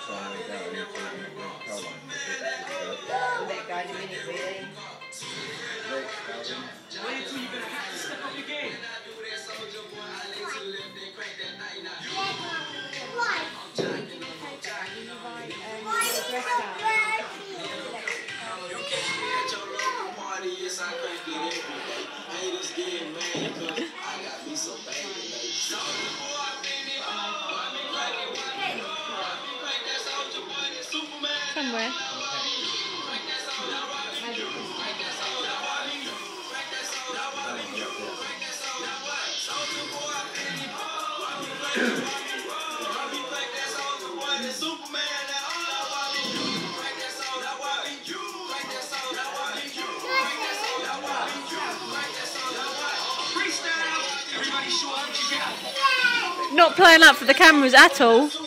time we go into the car line. We better go in a minute, really. Wait until you're gonna have to step up your game. Somewhere. Not playing up for the cameras at all.